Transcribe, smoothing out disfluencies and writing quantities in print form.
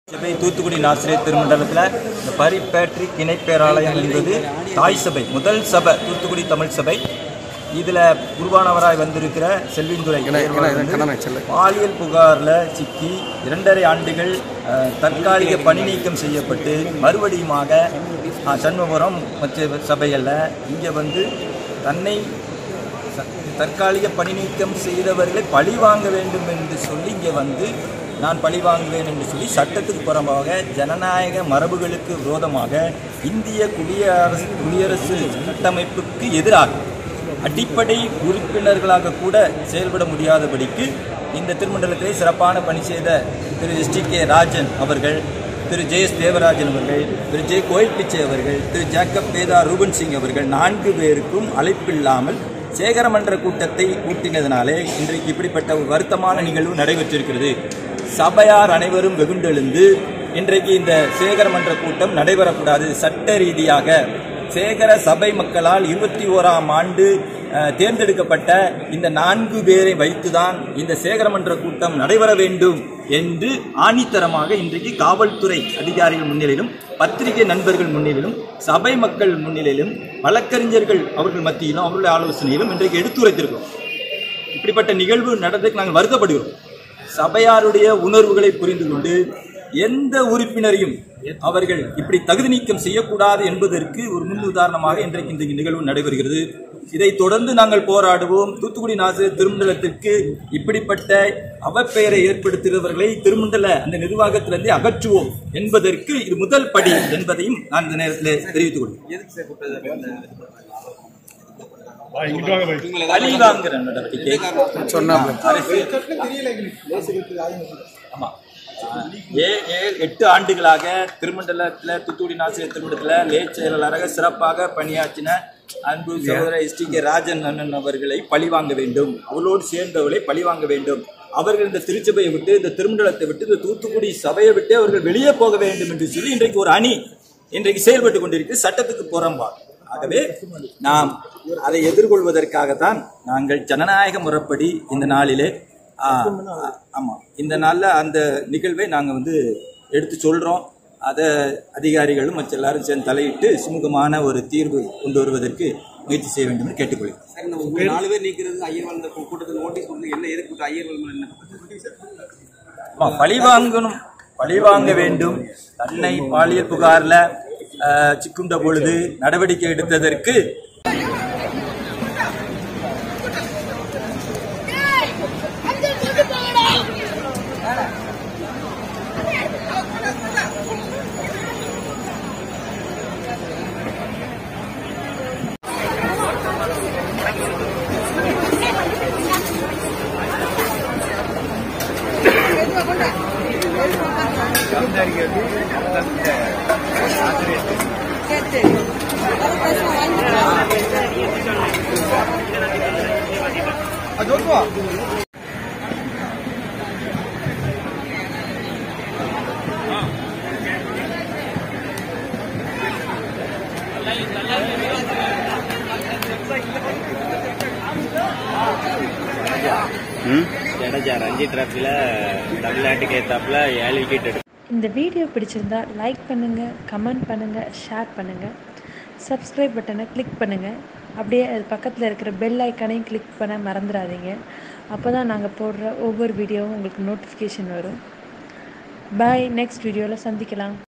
சபை தூத்துக்குடி நாசிரியர் திருமண்டலத்தில் இந்த பரிபேட்ரிக் இணைப்பேராலயம் என்பது தாய் சபை, முதல் சபை தூத்துக்குடி தமிழ் சபை. இதில் குருவானவராய் வந்திருக்கிற செல்விந்துரை பாலியல் புகாரில் சிக்கி 2.5 ஆண்டுகள் தற்காலிக பணி நீக்கம் செய்யப்பட்டு மறுபடியுமாக சண்முகபுரம் மற்ற சபைகளில் இங்கே வந்து தன்னை தற்காலிக பணி நீக்கம் செய்தவர்களை பழி வாங்க வேண்டும் என்று சொல்லி இங்கே வந்து நான் பழி வாங்குவேன் என்று சொல்லி சட்டத்துக்கு புறம்பாக ஜனநாயக மரபுகளுக்கு விரோதமாக இந்திய குடியரசு கட்டமைப்புக்கு எதிராக அடிப்படை உறுப்பினர்களாக கூட செயல்பட முடியாதபடிக்கு இந்த திருமண்டலத்தை சிறப்பான பணி செய்த திரு STK ராஜன் அவர்கள், திரு JS தேவராஜன் அவர்கள், திரு J கோயில் பிச்சை அவர்கள், திரு ஜேக்கப் பேதா ரூபன் சிங் அவர்கள் 4 பேருக்கும் அழைப்பில்லாமல் சேகரமன்ற கூட்டத்தை கூட்டினதினாலே இன்றைக்கு இப்படிப்பட்ட ஒரு வருத்தமான நிகழ்வு நடைபெற்றிருக்கிறது. சபையார் அனைவரும் வெகுண்டெழுந்து இன்றைக்கு இந்த சேகரமன்ற கூட்டம் நடைபெறக்கூடாது. சட்ட ரீதியாக சேகர சபை மக்களால் 21ஆம் ஆண்டு தேர்ந்தெடுக்கப்பட்ட இந்த 4 பேரை வைத்துதான் இந்த சேகரமன்ற கூட்டம் நடைபெற வேண்டும் என்று ஆணித்தரமாக இன்றைக்கு காவல்துறை அதிகாரிகள் முன்னிலையிலும், பத்திரிகை நண்பர்கள் முன்னிலையிலும், சபை மக்கள் முன்னிலையிலும், வழக்கறிஞர்கள் அவர்கள் மத்தியிலும், அவர்களுடைய ஆலோசனையிலும் இன்றைக்கு எடுத்துரைத்திருக்கிறோம். இப்படிப்பட்ட நிகழ்வு நடந்ததுக்கு நாங்கள் வருத்தப்படுகிறோம். சபையாருடைய உணர்வுகளை புரிந்து கொண்டு எந்த உறுப்பினரையும் அவர்கள் இப்படி தகுதி நீக்கம் செய்யக்கூடாது என்பதற்கு ஒரு முன் உதாரணமாக இன்றைக்கு இந்த நிகழ்வு நடைபெறுகிறது. இதை தொடர்ந்து நாங்கள் போராடுவோம். தூத்துக்குடி நாசிரியர் திருமண்டலத்திற்கு இப்படிப்பட்ட அவப்பெயரை ஏற்படுத்துகிறவர்களை திருமண்டல அந்த நிர்வாகத்திலிருந்து அகற்றுவோம் என்பதற்கு இது முதல் படி என்பதையும் நான் இந்த நேரத்தில் தெரிவித்துக் கொள்கிறேன். பழிவாங்குற நடவடிக்கை ஆமா 8 ஆண்டுகளாக திருமண்டலத்தில் தூத்துக்குடி நாசிரியர் திருமண்டலத்தில் லே செயலாளராக சிறப்பாக பணியாற்றின அன்பு சகோதரர் STK ராஜன் அண்ணன் அவர்களை பழிவாங்க வேண்டும், அவளோடு சேர்ந்தவர்களை பழிவாங்க வேண்டும். அவர்கள் இந்த திருச்சபையை விட்டு, இந்த திருமண்டலத்தை விட்டு, இந்த தூத்துக்குடி சபையை விட்டு அவர்கள் வெளியே போக வேண்டும் என்று சொல்லி இன்றைக்கு ஒரு அணி இன்றைக்கு செயல்பட்டு கொண்டிருக்கு, சட்டத்துக்கு புறம்பா. ஆகவே நாம் அதை எதிர்கொள்வதற்காகத்தான் நாங்கள் ஜனநாயக முறைப்படி இந்த நாளிலே இந்த நாளில் அந்த நிகழ்வை நாங்கள் வந்து எடுத்து சொல்கிறோம். அதை அதிகாரிகளும் மற்ற எல்லாரும் சேர்ந்து தலையிட்டு சுமூகமான ஒரு தீர்வு கொண்டு வருவதற்கு முயற்சி செய்ய வேண்டும் என்று கேட்டுக்கொள்கிறேன். 4 பேர் நீக்கிறது ஐயர் வந்த கூட்டத்தில் நோட்டீஸ் கொடுத்து என்ன எதிர்ப்பு ஐயர் என்ன பழிவாங்க வேண்டும். தன்னை பாலியல் புகாரில் சிக்குண்ட பொழுது நடவடிக்கை எடுத்ததற்கு ரஞ்சி டிராஃபில தமிழ்நாட்டுக்கு ஏத்தாப்புல 7 விக்கெட் எடுக்கும். இந்த வீடியோ பிடிச்சிருந்தா லைக் பண்ணுங்க, கமெண்ட் பண்ணுங்க, ஷேர் பண்ணுங்க, சப்ஸ்கிரைப் பட்டனை கிளிக் பண்ணுங்க. அப்படியே அது பக்கத்தில் இருக்கிற பெல் ஐக்கானையும் கிளிக் பண்ண மறந்துடாதீங்க. அப்போ தான் நாங்கள் போடுற ஒவ்வொரு வீடியோவும் உங்களுக்கு நோட்டிஃபிகேஷன் வரும். பாய், நெக்ஸ்ட் வீடியோவில் சந்திக்கலாம்.